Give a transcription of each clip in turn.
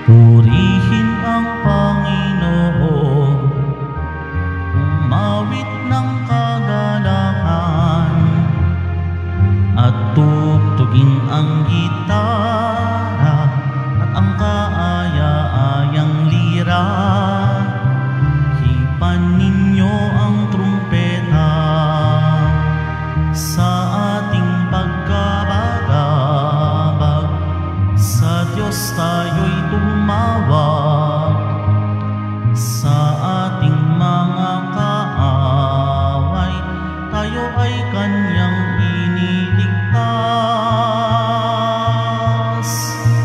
Purihin ang Panginoon, umawit ng kagalakan, at tugtugin ang gitara at ang kaaya-ayang lira. Hipan ninyo ang trumpeta sa ating pagkabagabag. Sa Diyos tayo'y tumawag, sa ating mga kaaway tayo ay Kanyang iniligtas.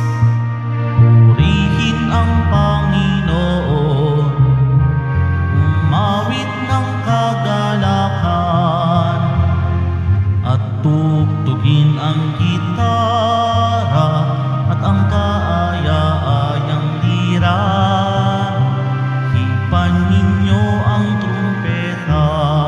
Purihin ang Panginoon, umawit ng kagalakan, at tugtugin ang gitara at ang kaaya-ayang lira. Hipan ninyo ang trumpeta.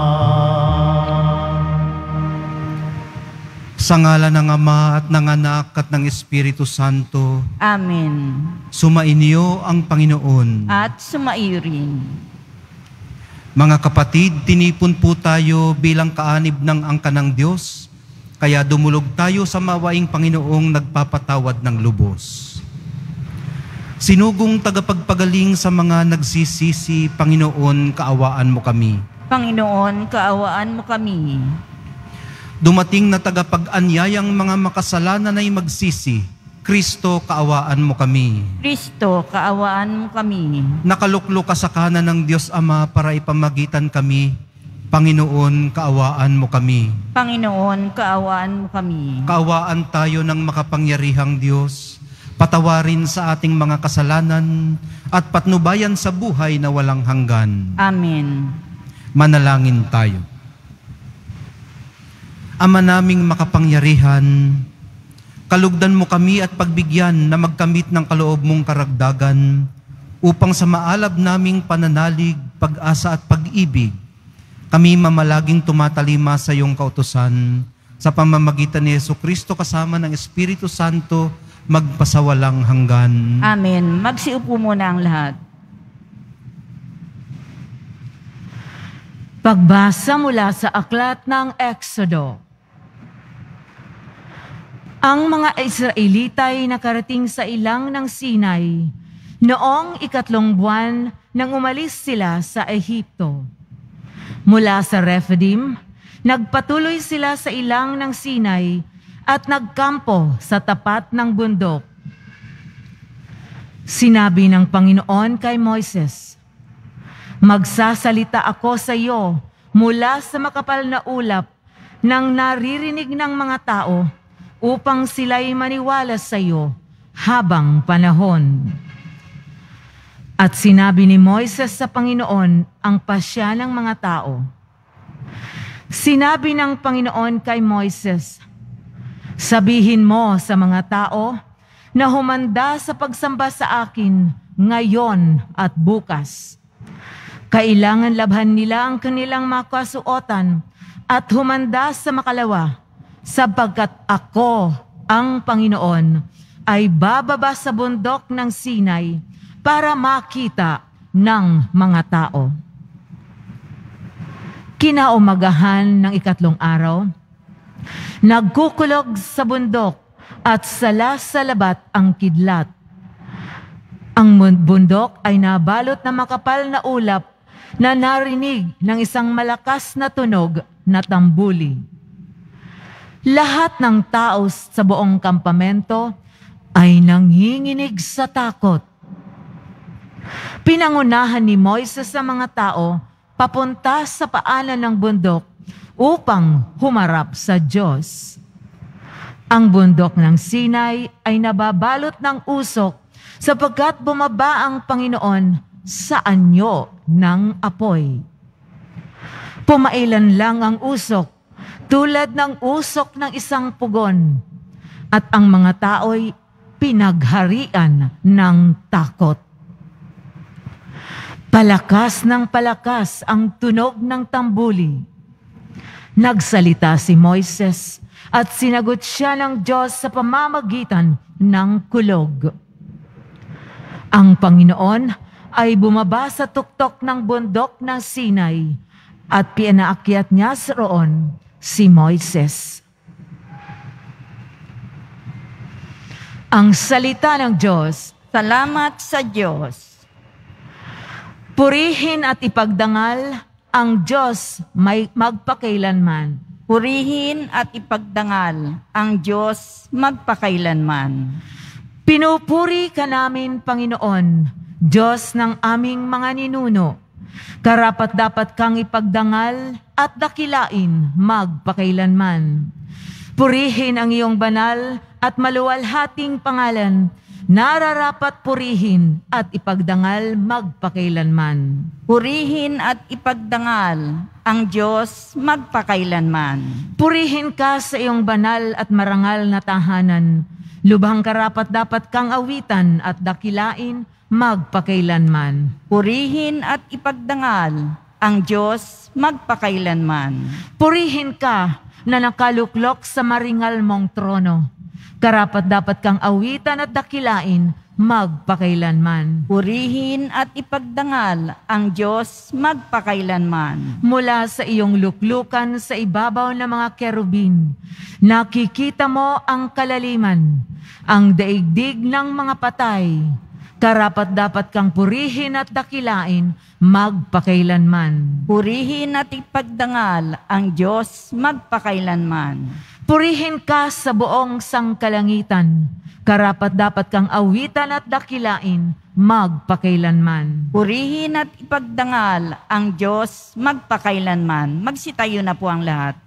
Sa ngalan ng Ama at ng Anak at ng Espiritu Santo, Amen. sumainyo ang Panginoon. At sumaiyo rin. Mga kapatid, tinipon po tayo bilang kaanib ng angka ng Diyos, kaya dumulog tayo sa mawaing Panginoong nagpapatawad ng lubos. Sinugong tagapagpagaling sa mga nagsisisi, Panginoon, kaawaan mo kami. Panginoon, kaawaan mo kami. Dumating na tagapag-anyayang mga makasalanan ay magsisi, Kristo, kaawaan mo kami. Kristo, kaawaan mo kami. Nakaluklok ka sa kanan ng Diyos Ama para ipamagitan kami, Panginoon, kaawaan mo kami. Panginoon, kaawaan mo kami. Kaawaan tayo ng makapangyarihang Diyos, patawarin sa ating mga kasalanan at patnubayan sa buhay na walang hanggan. Amen. Manalangin tayo. Ama naming makapangyarihan, kalugdan mo kami at pagbigyan na magkamit ng kaloob mong karagdagan upang sa maalab naming pananalig, pag-asa at pag-ibig, kami mamalaging tumatalima sa iyong kautusan sa pamamagitan ni Jesucristo kasama ng Espiritu Santo magpasawalang hanggan. Amen. Magsiupo muna ang lahat. Pagbasa mula sa aklat ng Exodo. Ang mga Israelita ay nakarating sa ilang ng Sinai noong 3 buwan nang umalis sila sa Ehipto. Mula sa Rephidim, nagpatuloy sila sa ilang ng Sinai at nagkampo sa tapat ng bundok. Sinabi ng Panginoon kay Moises, "Magsasalita ako sa iyo mula sa makapal na ulap ng naririnig ng mga tao upang sila'y maniwala sa iyo habang panahon." At sinabi ni Moises sa Panginoon ang pasya ng mga tao. Sinabi ng Panginoon kay Moises, "Sabihin mo sa mga tao na humanda sa pagsamba sa akin ngayon at bukas. Kailangan labhan nila ang kanilang mga kasuotan at humanda sa makalawa, sapagkat ako, ang Panginoon, ay bababa sa bundok ng Sinai para makita ng mga tao." Kinaumagahan ng 3 araw, nagkukulog sa bundok at sala sa labat ang kidlat. Ang bundok ay nabalot na makapal na ulap na narinig ng isang malakas na tunog na tambuli. Lahat ng tao sa buong kampamento ay nanginginig sa takot. Pinangunahan ni Moises sa mga tao papunta sa paanan ng bundok upang humarap sa Diyos. Ang bundok ng Sinai ay nababalot ng usok sapagkat bumaba ang Panginoon sa anyo ng apoy. Pumailan lang ang usok, tulad ng usok ng isang pugon, at ang mga tao'y pinagharian ng takot. Palakas ng palakas ang tunog ng tambuli. Nagsalita si Moises at sinagot siya ng Diyos sa pamamagitan ng kulog. Ang Panginoon ay bumaba sa tuktok ng bundok ng Sinai at pinaakyat niya roon si Moises. Ang salita ng Diyos. Salamat sa Diyos. Purihin at ipagdangal ang Diyos may magpakailanman. Purihin at ipagdangal ang Diyos magpakailanman. Pinupuri ka namin, Panginoon, Diyos ng aming mga ninuno. Karapat-dapat kang ipagdangal at dakilain magpakailanman. Purihin ang iyong banal at maluwalhating pangalan, nararapat purihin at ipagdangal magpakailanman. Purihin at ipagdangal ang Diyos magpakailanman. Purihin ka sa iyong banal at marangal na tahanan, lubhang karapat-dapat kang awitan at dakilain magpakailanman. Purihin at ipagdangal ang Diyos magpakailanman. Purihin ka na nakaluklok sa maringal mong trono. Karapat-dapat kang awitan at dakilain magpakailanman. Purihin at ipagdangal ang Diyos magpakailanman. Mula sa iyong luklukan sa ibabaw ng mga kerubin, nakikita mo ang kalaliman, ang daigdig ng mga patay. Karapat-dapat kang purihin at dakilain magpakailanman. Purihin at ipagdangal ang Diyos magpakailanman. Purihin ka sa buong sangkalangitan. Karapat-dapat kang awitan at dakilain magpakailanman. Purihin at ipagdangal ang Diyos magpakailanman. Magsitayo na po ang lahat.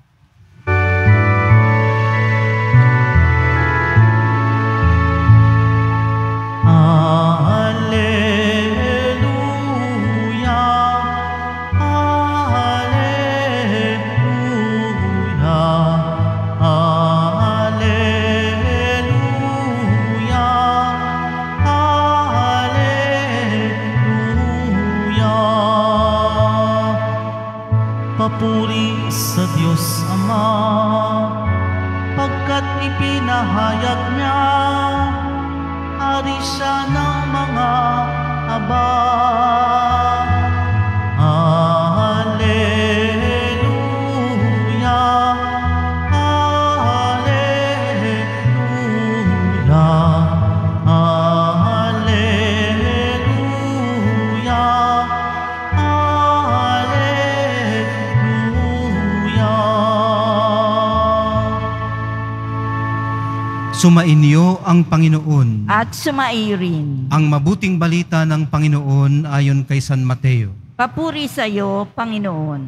Hallelujah, Hallelujah, Hallelujah, Hallelujah. Papuri sa Diyos Ama, pagkat ipinahayag niya, hari siya ng mga aba. Hallelujah, Hallelujah, Hallelujah, Hallelujah. Sumainyo ang Panginoon. At sumairin. Ang mabuting balita ng Panginoon ayon kay San Mateo. Papuri sa iyo, Panginoon.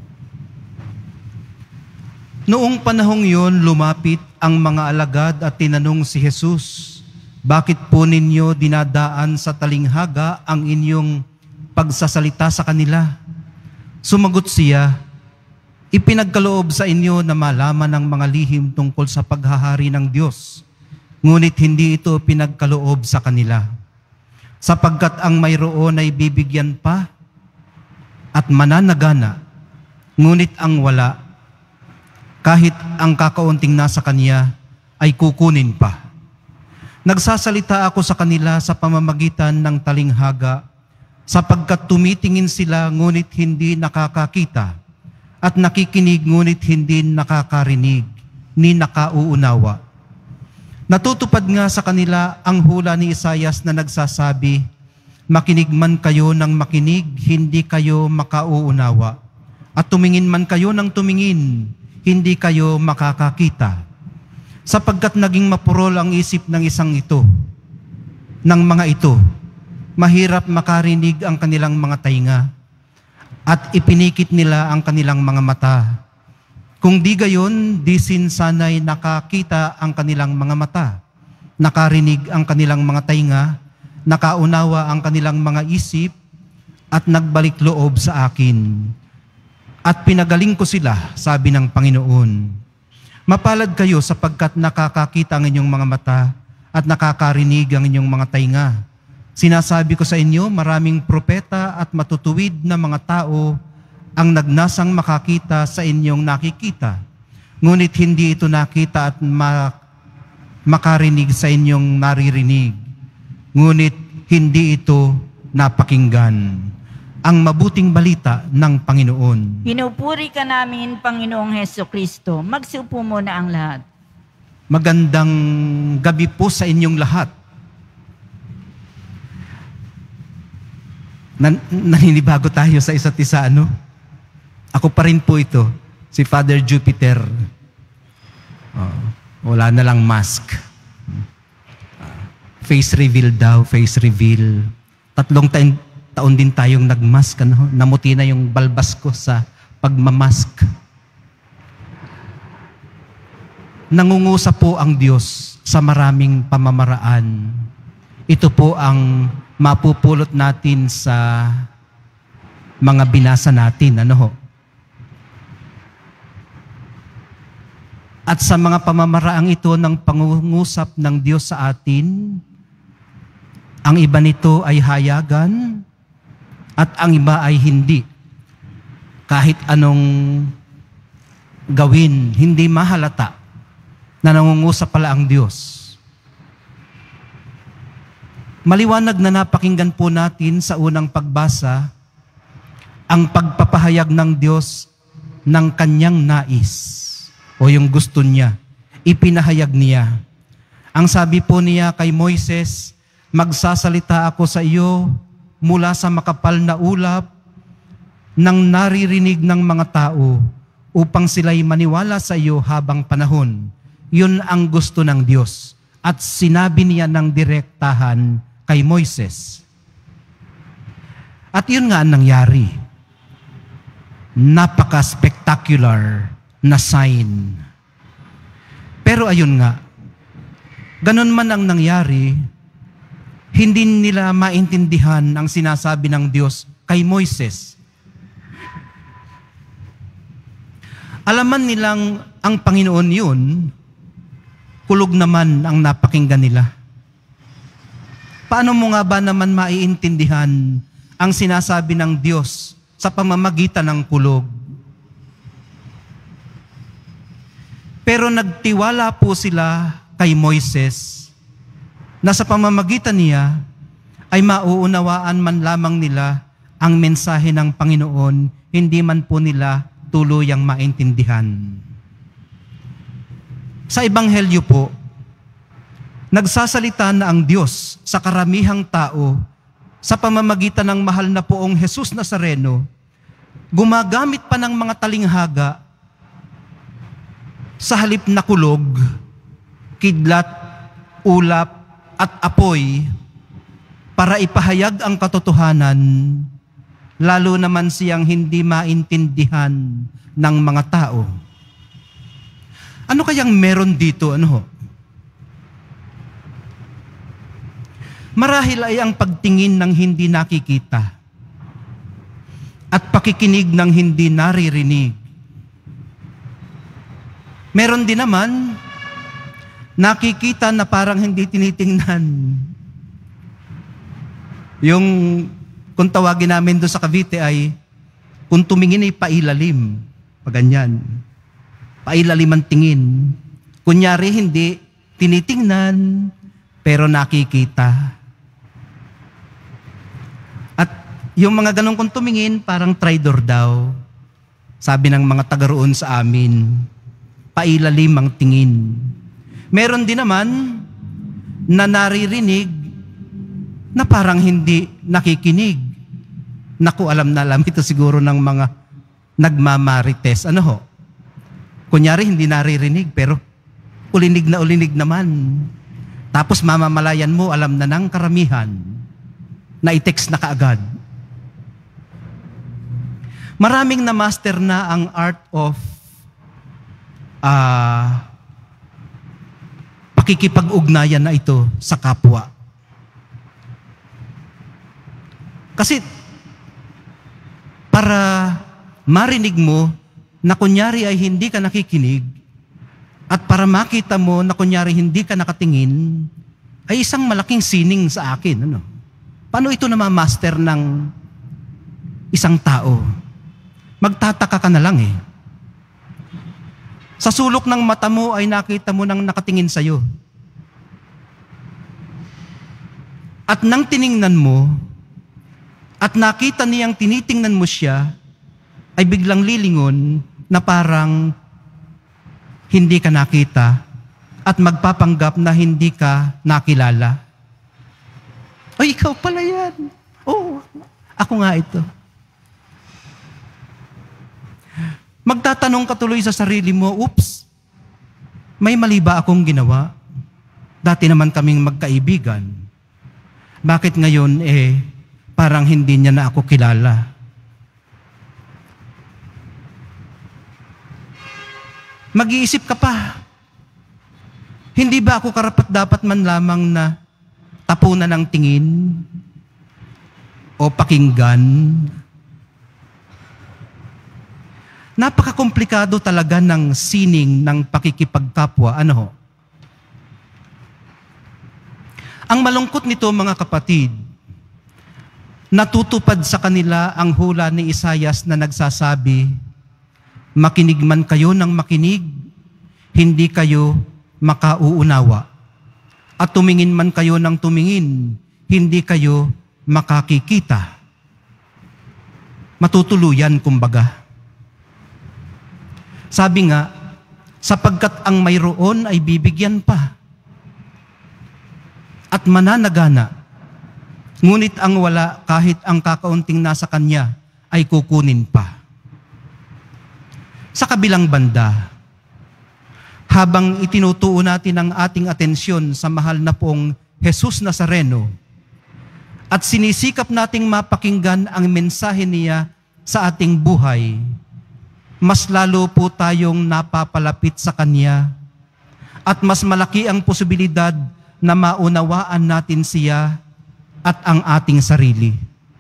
Noong panahong yon, lumapit ang mga alagad at tinanong si Jesus, "Bakit po ninyo dinadaan sa talinghaga ang inyong pagsasalita sa kanila?" Sumagot siya, "Ipinagkaloob sa inyo na malaman ng mga lihim tungkol sa paghahari ng Diyos, ngunit hindi ito pinagkaloob sa kanila. Sapagkat ang mayroon ay bibigyan pa at mananagana, ngunit ang wala, kahit ang kakaunting nasa kanya, ay kukunin pa. Nagsasalita ako sa kanila sa pamamagitan ng talinghaga, sapagkat tumitingin sila ngunit hindi nakakakita, at nakikinig ngunit hindi nakakarinig, ni nakauunawa. Natutupad nga sa kanila ang hula ni Isaias na nagsasabi, "Makinig man kayo ng makinig, hindi kayo makauunawa. At tumingin man kayo ng tumingin, hindi kayo makakakita. Sapagkat naging mapurol ang isip ng ng mga ito, mahirap makarinig ang kanilang mga tainga, at ipinikit nila ang kanilang mga mata. Kung di gayon, di sana'y nakakita ang kanilang mga mata, nakarinig ang kanilang mga tainga, nakaunawa ang kanilang mga isip, at nagbalik loob sa akin. At pinagaling ko sila," sabi ng Panginoon. "Mapalad kayo sapagkat nakakakita ang inyong mga mata at nakakarinig ang inyong mga tainga. Sinasabi ko sa inyo, maraming propeta at matutuwid na mga tao ang nagnasang makakita sa inyong nakikita, ngunit hindi ito nakita at makarinig sa inyong naririnig. Ngunit hindi ito napakinggan. Ang mabuting balita ng Panginoon. Pinupuri ka namin, Panginoong Hesukristo. Magsiupo muna ang lahat. Magandang gabi po sa inyong lahat. Naninibago tayo sa isa't isa, ano? Ako pa rin po ito, si Father Jupiter. Wala na lang mask. Face reveal daw, face reveal. 3 taon din tayong nagmask, ano? Namuti na yung balbas ko sa pagmamask. Nangungusap po ang Diyos sa maraming pamamaraan. Ito po ang mapupulot natin sa mga binasa natin, ano ho? At sa mga pamamaraang ito ng pangungusap ng Diyos sa atin, ang iba nito ay hayagan at ang iba ay hindi. Kahit anong gawin, hindi mahalata na nangungusap pala ang Diyos. Maliwanag na napakinggan po natin sa unang pagbasa ang pagpapahayag ng Diyos ng kanyang nais o yung gusto niya. Ipinahayag niya. Ang sabi po niya kay Moises, magsasalita ako sa iyo mula sa makapal na ulap ng naririnig ng mga tao upang sila'y maniwala sa iyo habang panahon. Yun ang gusto ng Diyos. At sinabi niya ng direktahan kay Moises. At yun nga ang nangyari. Napaka-spectacular na sign. Pero ayun nga, ganun man ang nangyari, hindi nila maintindihan ang sinasabi ng Diyos kay Moises. Alaman nilang ang Panginoon yun, kulog naman ang napakinggan nila. Paano mo nga ba naman maiintindihan ang sinasabi ng Diyos sa pamamagitan ng kulog? Pero nagtiwala po sila kay Moises na sa pamamagitan niya ay mauunawaan man lamang nila ang mensahe ng Panginoon, hindi man po nila tuluyang maintindihan. Sa Ebanghelyo po, nagsasalita na ang Diyos sa karamihang tao sa pamamagitan ng mahal na poong Jesus Nazareno, gumagamit pa ng mga talinghaga sa halip na kulog, kidlat, ulap, at apoy para ipahayag ang katotohanan, lalo naman siyang hindi maintindihan ng mga tao. Ano kayang meron dito? Ano ho? Marahil ay ang pagtingin ng hindi nakikita at pakikinig ng hindi naririnig. Meron din naman nakikita na parang hindi tinitingnan. Yung kung tawagin namin doon sa Cavite ay kung tumingin ay pailalim. Paganyan. Pailalim ang tingin. Kunyari hindi tinitingnan pero nakikita. At yung mga ganun kung tumingin parang traidor daw. Sabi ng mga taga roon sa amin, pailalim ang tingin. Meron din naman na naririnig na parang hindi nakikinig. Naku, alam na alam ito siguro ng mga nagmamarites. Ano ho? Kunyari hindi naririnig pero ulinig naman. Tapos mamamalayan mo, alam na ng karamihan na i-text na kaagad. Maraming na master na ang art of pakikipag-ugnayan na ito sa kapwa. Kasi para marinig mo na kunyari ay hindi ka nakikinig at para makita mo na kunyari hindi ka nakatingin ay isang malaking sining sa akin. Ano? Paano ito na ma-master ng isang tao? Magtataka ka na lang eh. Sa sulok ng mata mo ay nakita mo nang nakatingin sa'yo. At nang tiningnan mo, at nakita niyang tinitingnan mo siya, ay biglang lilingon na parang hindi ka nakita at magpapanggap na hindi ka nakilala. Ay, ikaw pala yan. Oo, ako nga ito. Magtatanong ka tuloy sa sarili mo, oops, may mali ba akong ginawa? Dati naman kaming magkaibigan. Bakit ngayon parang hindi niya na ako kilala? Mag-iisip ka pa. Hindi ba ako karapat-dapat man lamang na tapunan ng tingin o pakinggan? Napakakomplikado talaga ng sining ng pakikipagkapwa. Ano ho? Ang malungkot nito, mga kapatid, natutupad sa kanila ang hula ni Isaias na nagsasabi, makinig man kayo ng makinig, hindi kayo makauunawa. At tumingin man kayo ng tumingin, hindi kayo makakikita. Matutuluyan, kumbaga. Sabi nga, sapagkat ang mayroon ay bibigyan pa. At mananagana. Ngunit ang wala, kahit ang kakaunting nasa kanya, ay kukunin pa. Sa kabilang banda, habang itinutuon natin ang ating atensyon sa mahal na pong Jesus Nazareno at sinisikap nating mapakinggan ang mensahe niya sa ating buhay, mas lalo po tayong napapalapit sa Kanya at mas malaki ang posibilidad na maunawaan natin siya at ang ating sarili.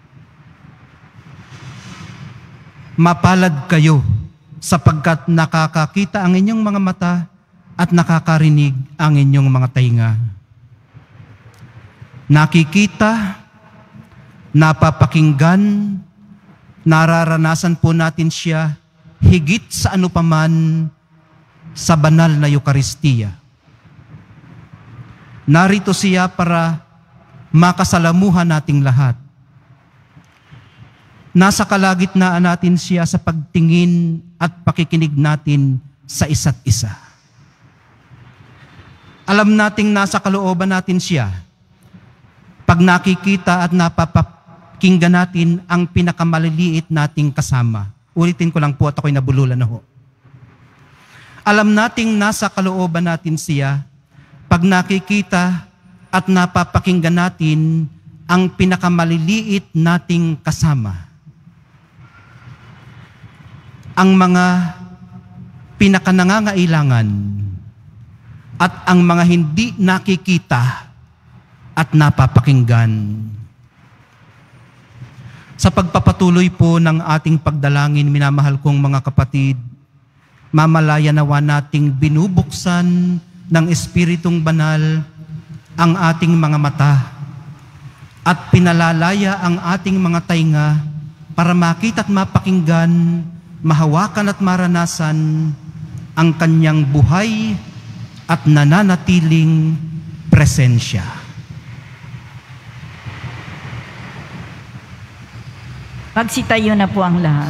Mapalad kayo sapagkat nakakakita ang inyong mga mata at nakakarinig ang inyong mga tainga. Nakikita, napapakinggan, nararanasan po natin siya higit sa anupaman sa banal na Eukaristiya. Narito siya para makasalamuhan nating lahat. Nasa kalagitnaan natin siya sa pagtingin at pakikinig natin sa isa't isa. Alam nating nasa kalooban natin siya pag nakikita at napapakinggan natin ang pinakamaliliit nating kasama. Ulitin ko lang po at ako'y nabululan na ho. Alam nating nasa kalooban natin siya pag nakikita at napapakinggan natin ang pinakamaliliit nating kasama. Ang mga pinakanangangailangan at ang mga hindi nakikita at napapakinggan. Sa pagpapatuloy po ng ating pagdalangin, minamahal kong mga kapatid, mamalaya nawa nating binubuksan ng Espiritong Banal ang ating mga mata at pinalalaya ang ating mga tainga para makita at mapakinggan, mahawakan at maranasan ang kanyang buhay at nananatiling presensya. Magsitayo na po ang lahat.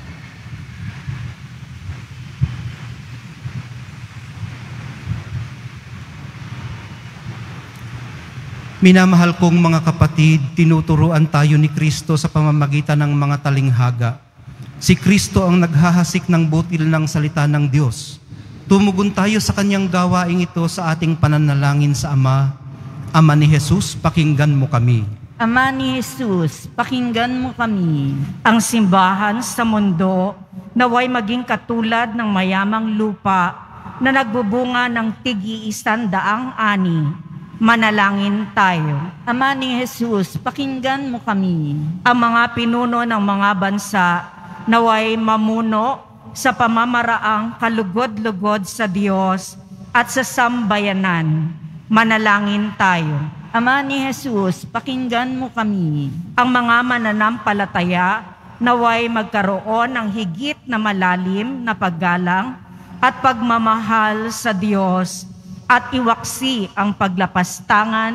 Minamahal kong mga kapatid, tinuturuan tayo ni Kristo sa pamamagitan ng mga talinghaga. Si Kristo ang naghahasik ng butil ng salita ng Diyos. Tumugon tayo sa kanyang gawaing ito sa ating pananalangin sa Ama. Ama ni Jesus, pakinggan mo kami. Ama ni Jesus, pakinggan mo kami. Ang simbahan sa mundo naway maging katulad ng mayamang lupa na nagbubunga ng tig-100 ani. Manalangin tayo. Ama ni Jesus, pakinggan mo kami. Ang mga pinuno ng mga bansa naway mamuno sa pamamaraang kalugod-lugod sa Diyos at sa sambayanan. Manalangin tayo. Ama ni Jesus, pakinggan mo kami. Ang mga mananampalataya naway magkaroon ng higit na malalim na paggalang at pagmamahal sa Diyos at iwaksi ang paglapastangan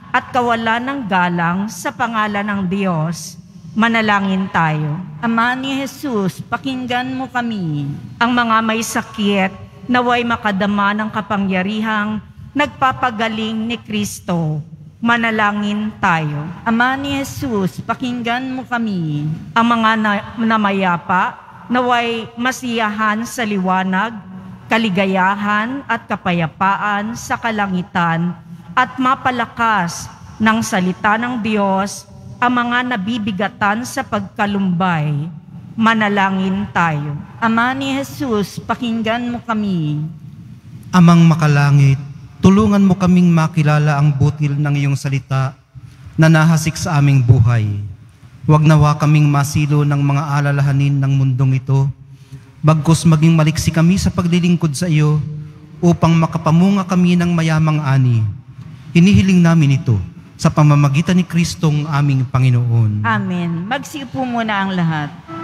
at kawalan ng galang sa pangalan ng Diyos. Manalangin tayo. Ama ni Jesus, pakinggan mo kami. Ang mga may sakit, naway makadama ng kapangyarihang nagpapagaling ni Kristo. Manalangin tayo. Ama ni Jesus, pakinggan mo kami. Ang mga namayapa, naway masiyahan sa liwanag, kaligayahan at kapayapaan sa kalangitan, at mapalakas ng salita ng Diyos ang mga nabibigatan sa pagkalumbay. Manalangin tayo. Ama ni Jesus, pakinggan mo kami. Amang makalangit, tulungan mo kaming makilala ang butil ng iyong salita na nahasik sa aming buhay. Huwag nawa kaming masilo ng mga alalahanin ng mundong ito, bagkus maging maliksi kami sa paglilingkod sa iyo upang makapamunga kami ng mayamang ani. Hinihiling namin ito sa pamamagitan ni Kristong aming Panginoon. Amen. Magsiupo muna ang lahat.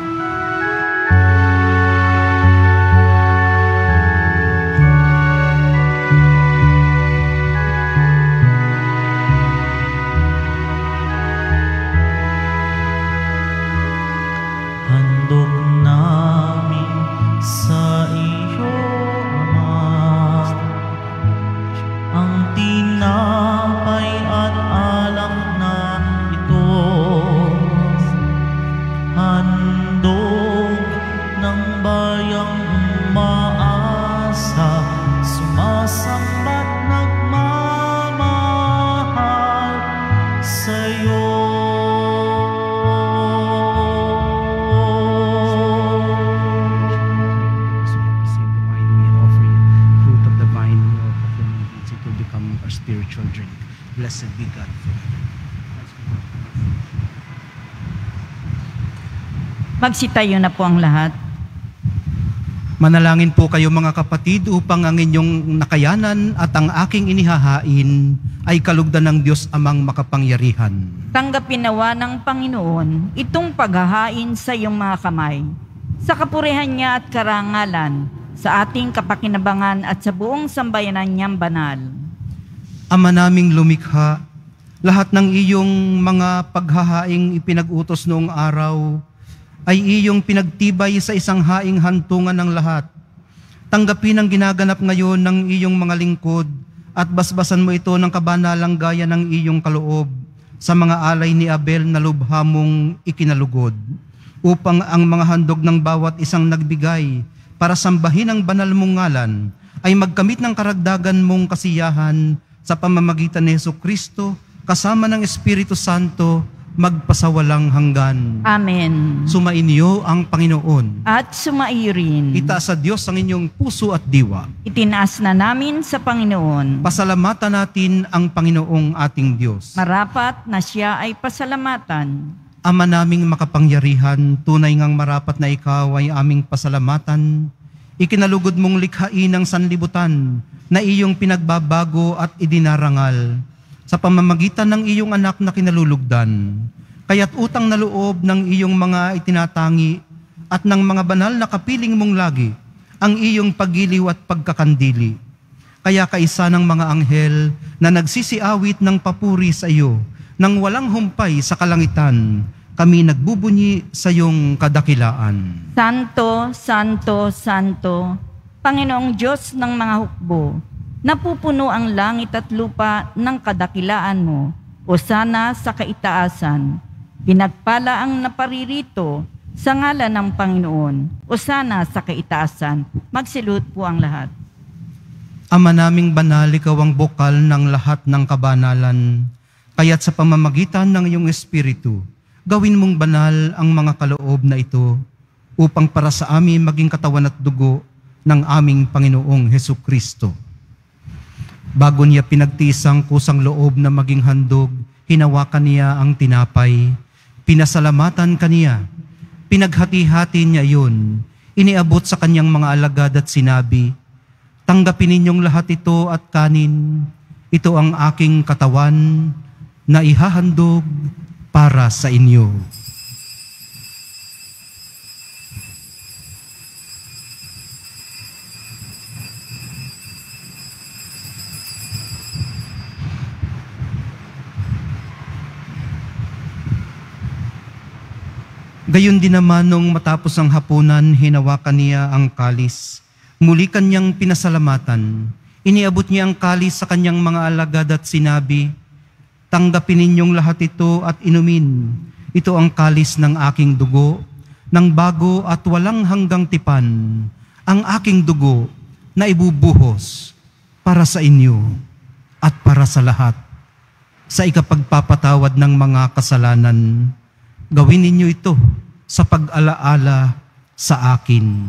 Handog namin sa iyo, Ama, ang tinapay at alak na ito. Handog ng bayang umaasa, sumasamba't nagmamahal sa iyo. Receive the wine we offer you, fruit of the vine we offer from your hands, it will become our spiritual drink. Blessed be God forever. Magsitayo na po ang lahat. Manalangin po kayo mga kapatid upang ang inyong nakayanan at ang aking inihahain ay kalugdan ng Diyos Amang makapangyarihan. Tanggapin nawa ng Panginoon itong paghahain sa iyong mga kamay, sa kapurihan niya at karangalan, sa ating kapakinabangan at sa buong sambayanan niyang banal. Ama naming lumikha, lahat ng iyong mga paghahaing ipinag-utos noong araw ay iyong pinagtibay sa isang haing hantungan ng lahat. Tanggapin ang ginaganap ngayon ng iyong mga lingkod at basbasan mo ito ng kabanalang gaya ng iyong kaloob sa mga alay ni Abel na lubha mong ikinalugod, upang ang mga handog ng bawat isang nagbigay para sambahin ang banal mong ngalan ay magkamit ng karagdagan mong kasiyahan sa pamamagitan ni Jesucristo kasama ng Espiritu Santo magpasawalang hanggan. Amen. Sumainyo ang Panginoon. At sumaiyo rin. Itaas sa Diyos ang inyong puso at diwa. Itinaas na namin sa Panginoon. Pasalamatan natin ang Panginoong ating Diyos. Marapat na siya ay pasalamatan. Ama naming makapangyarihan, tunay ngang marapat na ikaw ay aming pasalamatan. Ikinalugod mong likhain ng sanlibutan na iyong pinagbabago at idinarangal sa pamamagitan ng iyong anak na kinalulugdan. Kaya't utang na loob ng iyong mga itinatangi at ng mga banal na kapiling mong lagi ang iyong paggiliw at pagkakandili. Kaya kaisa ng mga anghel na nagsisiawit ng papuri sa iyo nang walang humpay sa kalangitan, kami nagbubunyi sa iyong kadakilaan. Santo, Santo, Santo, Panginoong Diyos ng mga hukbo, napupuno ang langit at lupa ng kadakilaan mo, hosana sa kaitaasan. Pinagpala ang naparirito sa ngalan ng Panginoon, hosana sa kaitaasan. Magsilud po ang lahat. Ama naming banal, ikaw ang bukal ng lahat ng kabanalan. Kaya't sa pamamagitan ng iyong Espiritu, gawin mong banal ang mga kaloob na ito upang para sa amin maging katawan at dugo ng aming Panginoong Hesukristo. Bago niya pinagtiis ang kusang loob na maging handog, hinawakan niya ang tinapay, pinasalamatan kaniya, pinaghati-hati niya iyon, iniabot sa kanyang mga alagad at sinabi, "Tanggapin ninyong lahat ito at kanin, ito ang aking katawan na ihahandog para sa inyo." Gayon din naman nung matapos ang hapunan, hinawakan niya ang kalis. Muli kanyang pinasalamatan. Iniabot niya ang kalis sa kanyang mga alagad at sinabi, "Tanggapin ninyong lahat ito at inumin. Ito ang kalis ng aking dugo, ng bago at walang hanggang tipan, ang aking dugo na ibubuhos para sa inyo at para sa lahat, sa ikapagpapatawad ng mga kasalanan. Gawin ninyo ito sa pag-alaala sa akin."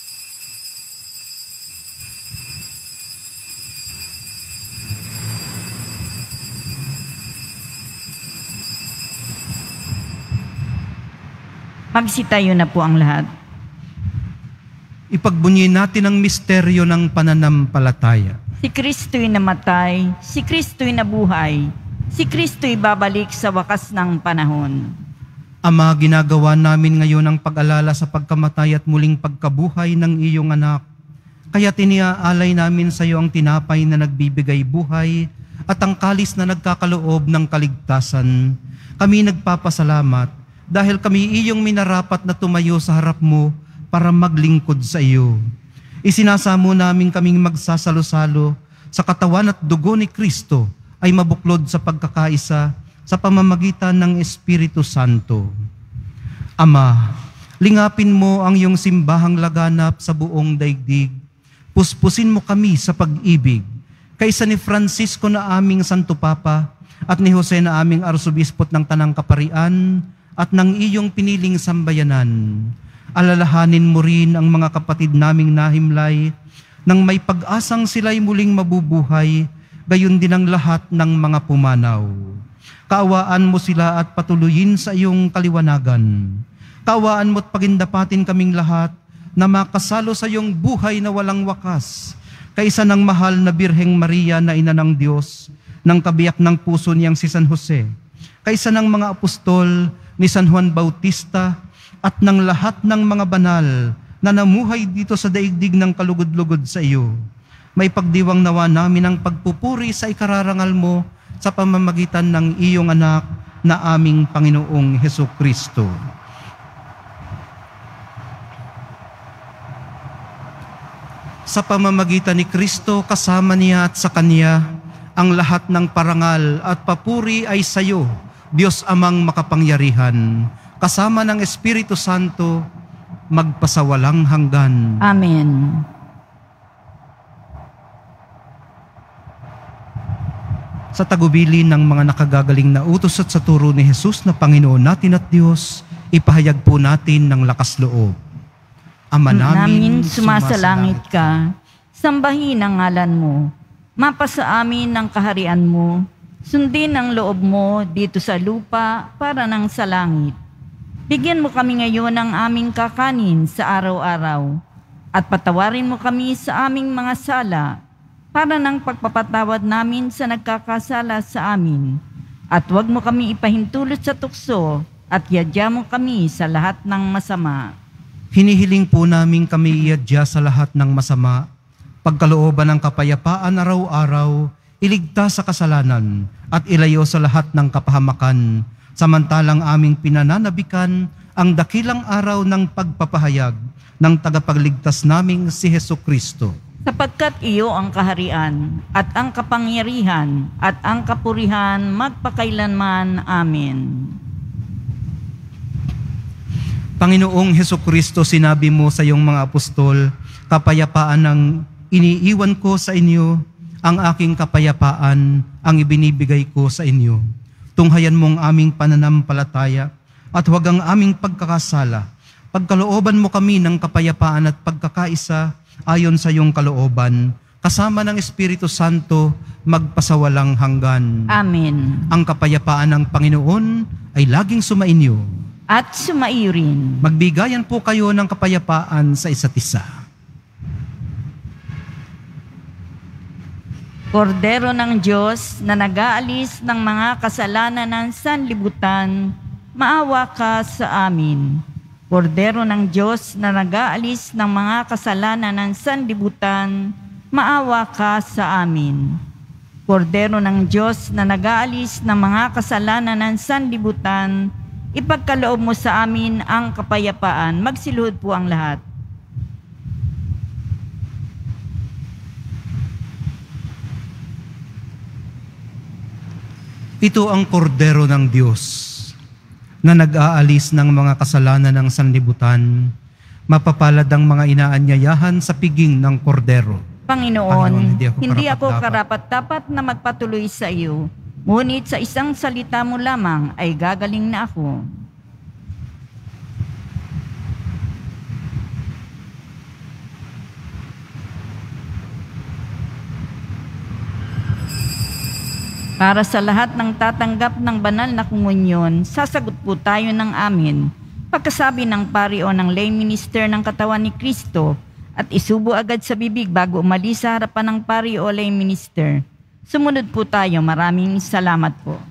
Magsitayo na po ang lahat. Ipagbunyi natin ang misteryo ng pananampalataya. Si Kristo'y namatay, si Kristo'y nabuhay, si Kristo'y babalik sa wakas ng panahon. Ama, ginagawa namin ngayon ang pag-alala sa pagkamatay at muling pagkabuhay ng iyong anak. Kaya tiniaalay namin sa iyo ang tinapay na nagbibigay buhay at ang kalis na nagkakaloob ng kaligtasan. Kami nagpapasalamat dahil kami iyong minarapat na tumayo sa harap mo para maglingkod sa iyo. Isinasamo namin kaming magsasalo-salo sa katawan at dugo ni Kristo ay mabuklod sa pagkakaisa sa pamamagitan ng Espiritu Santo. Ama, lingapin mo ang iyong simbahang laganap sa buong daigdig. Puspusin mo kami sa pag-ibig, kaysa ni Francisco na aming Santo Papa at ni Jose na aming Arsobispot ng Tanang Kaparian at ng iyong piniling sambayanan. Alalahanin mo rin ang mga kapatid naming nahimlay nang may pag-asang sila'y muling mabubuhay, gayon din ang lahat ng mga pumanaw. Kaawaan mo sila at patuloyin sa iyong kaliwanagan. Kaawaan mo't pagindapatin kaming lahat na makasalo sa iyong buhay na walang wakas, kaysa ng mahal na Birheng Maria na ina ng Diyos, ng kabiyak ng puso niyang si San Jose, kaysa ng mga apostol ni San Juan Bautista at ng lahat ng mga banal na namuhay dito sa daigdig ng kalugod-lugod sa iyo. May pagdiwang nawa namin ang pagpupuri sa ikararangal mo sa pamamagitan ng iyong anak na aming Panginoong Hesukristo. Sa pamamagitan ni Kristo, kasama niya at sa Kanya, ang lahat ng parangal at papuri ay sa iyo, Diyos Amang makapangyarihan, kasama ng Espiritu Santo, magpasawalang hanggan. Amen. Sa tagubilin ng mga nakagagaling na utos at sa turo ni Jesus na Panginoon natin at Diyos, ipahayag po natin ng lakas loob. Ama namin, sumasalangit ka, sambahin ang ngalan mo, mapasa amin ang kaharian mo, sundin ang loob mo dito sa lupa para nang sa langit. Bigyan mo kami ngayon ng aming kakanin sa araw-araw, at patawarin mo kami sa aming mga sala, para nang pagpapatawad namin sa nagkakasala sa amin. At huwag mo kami ipahintulot sa tukso, at yadya mo kami sa lahat ng masama. hinihiling po namin kami iadya sa lahat ng masama, pagkalooban ng kapayapaan araw-araw, iligtas sa kasalanan, at ilayo sa lahat ng kapahamakan, samantalang aming pinananabikan ang dakilang araw ng pagpapahayag ng tagapagligtas naming si Hesukristo. Sapagkat iyo ang kaharian, at ang kapangyarihan, at ang kapurihan magpakailanman. Amen. Panginoong Hesukristo, sinabi mo sa iyong mga apostol, kapayapaan ang iniiwan ko sa inyo, ang aking kapayapaan ang ibinibigay ko sa inyo. Tunghayan mong aming pananampalataya at huwag ang aming pagkakasala. Pagkalooban mo kami ng kapayapaan at pagkakaisa ayon sa iyong kalooban, kasama ng Espiritu Santo, magpasawalang hanggan. Amen. Ang kapayapaan ng Panginoon ay laging sumainyo. At sumaiyo rin. Magbigayan po kayo ng kapayapaan sa isa't isa. Kordero ng Diyos na nag-aalis ng mga kasalanan ng sanlibutan, maawa ka sa amin. Kordero ng Diyos na nag-aalis ng mga kasalanan ng sanlibutan, maawa ka sa amin. Kordero ng Diyos na nag-aalis ng mga kasalanan ng sanlibutan, ipagkaloob mo sa amin ang kapayapaan. Magsiluhod po ang lahat. Ito ang kordero ng Diyos na nag-aalis ng mga kasalanan ng sanlibutan. Mapapalad ang mga inaanyayahan sa piging ng kordero. Panginoon, hindi ako karapat-dapat na magpatuloy sa iyo, ngunit sa isang salita mo lamang ay gagaling na ako. Para sa lahat ng tatanggap ng banal na komunyon, sasagot po tayo ng amin. Pagkasabi ng pari o ng lay minister ng katawan ni Kristo at isubo agad sa bibig bago umalis sa harapan ng pari o lay minister. Sumunod po tayo. Maraming salamat po.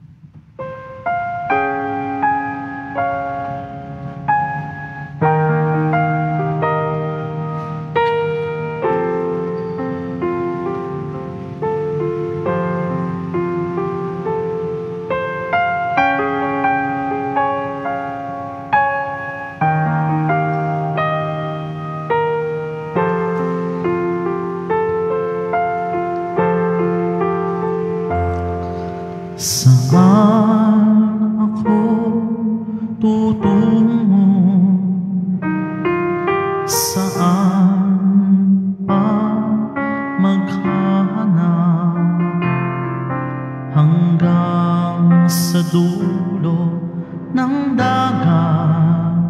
Saan ako tutungo? Saan pa maghanap? Hanggang sa dulo ng dagat,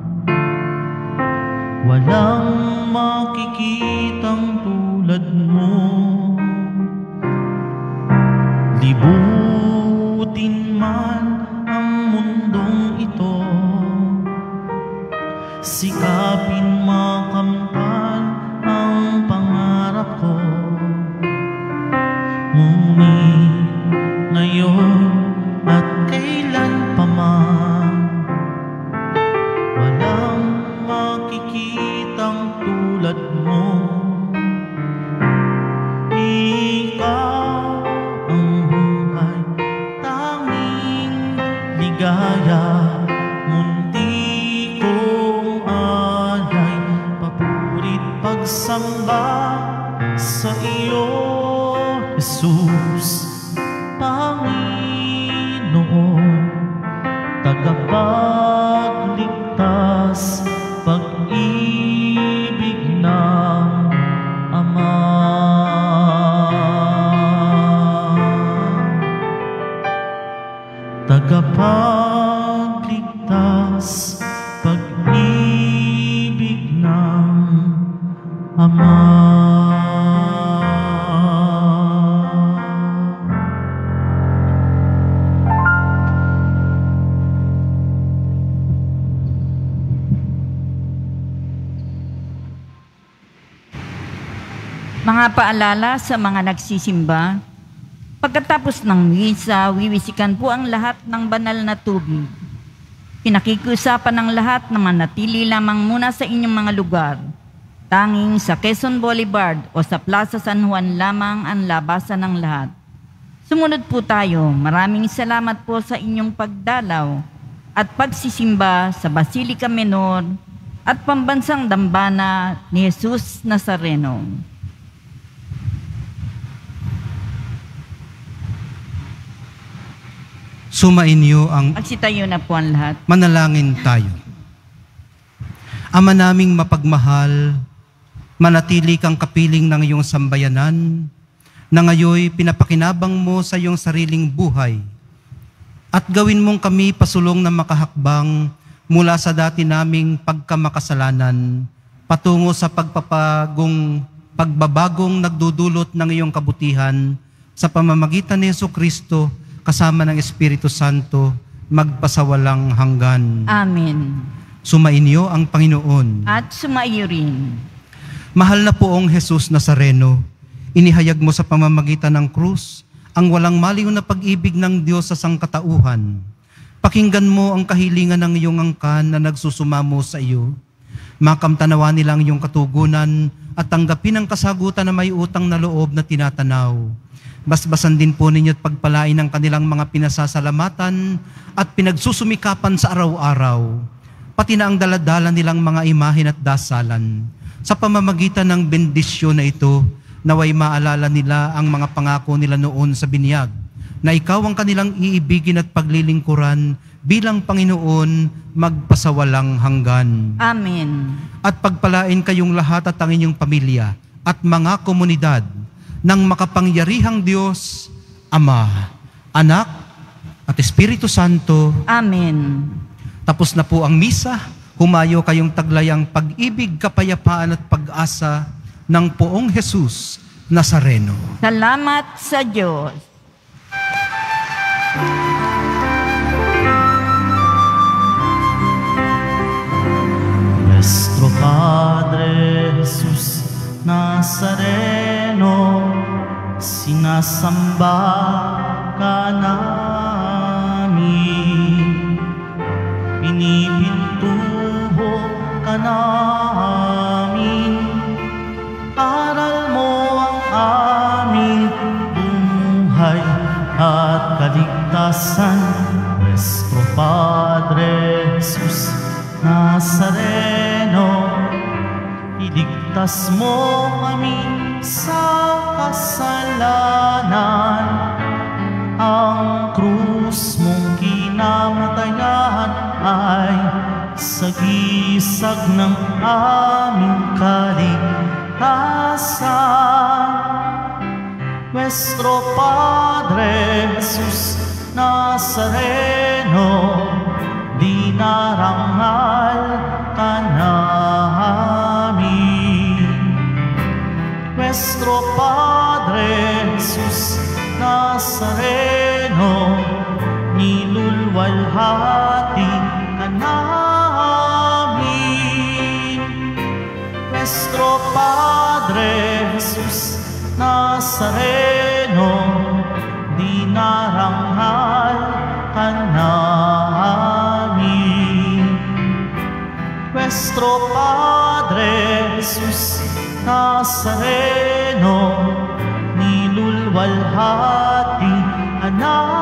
walang makikitang tulad mo. Libutin man ang mundong ito, sikapin makamtan ang pangarap ko. Ngunit ngayon at kailan pa man, walang makikitang tulad mo. Ikaw ang buhay, tanging ligaya, mundi kong alay, papurit pagsamba sa iyo, Jesus, Panginoon, tagapagligtas, pag-ibig ng Ama. Tagapagligtas, pag-ibig ng Ama. Mga paalala sa mga nagsisimba, pagkatapos ng misa, wiwisikan po ang lahat ng banal na tubig. Pinakikiusapan ng lahat na manatili lamang muna sa inyong mga lugar. Tanging sa Quezon Boulevard o sa Plaza San Juan lamang ang labasan ng lahat. Sumunod po tayo. Maraming salamat po sa inyong pagdalaw at pagsisimba sa Basilica Menor at Pambansang Dambana ni Jesus Nazareno. Sumainyo ang Magsitayo na po ang lahat. manalangin tayo. Ama naming mapagmahal, manatili kang kapiling ng iyong sambayanan, na ngayoy pinapakinabang mo sa iyong sariling buhay, at gawin mong kami pasulong na makahakbang mula sa dati naming pagkamakasalanan, patungo sa pagbabagong nagdudulot ng iyong kabutihan sa pamamagitan ni Jesucristo, kasama ng Espiritu Santo, magpasawalang hanggan. Amen. Sumainyo ang Panginoon. At sumaiyo rin. Mahal na poong Jesus Nazareno, inihayag mo sa pamamagitan ng krus ang walang maliw na pag-ibig ng Diyos sa sangkatauhan. Pakinggan mo ang kahilingan ng iyong angkan na nagsusumamo sa iyo. Makamtanawa nilang iyong katugunan at tanggapin ang kasagutan na may utang na loob na tinatanaw. Basbasan din po ninyo at pagpalain ang kanilang mga pinasasalamatan at pinagsusumikapan sa araw-araw, pati na ang daladala nilang mga imahen at dasalan. Sa pamamagitan ng bendisyon na ito, naway maalala nila ang mga pangako nila noon sa binyag, na ikaw ang kanilang iibigin at paglilingkuran bilang Panginoon magpasawalang hanggan. Amen. At pagpalain kayong lahat at ang inyong pamilya at mga komunidad ng makapangyarihang Diyos, Ama, Anak, at Espiritu Santo. Amen. Tapos na po ang misa. Humayo kayong taglayang pag-ibig, kapayapaan at pag-asa ng Poong Jesus Nazareno. Salamat sa Diyos. Nuestro Padre Jesus Nazareno, sinasamba ka namin, pinipintuho ka namin, aral mo ang aming buhay at kaligtasan. Nuestro Padre Jesus Nazareno, iligtas mo kami sa kasalanan. Ang krus mong kinamatayan ay sagisag ng aming kaligtasan. Nuestro Padre Jesus Nazareno, dinarangal ka namin. Nuestro Padre Jesus Nazareno, nilulwalhati ka namin. Nuestro Padre Jesus Nazareno, dinarangal ka namin. Nuestro Padre Jesus Nazareno, nilulwalhati ka namin.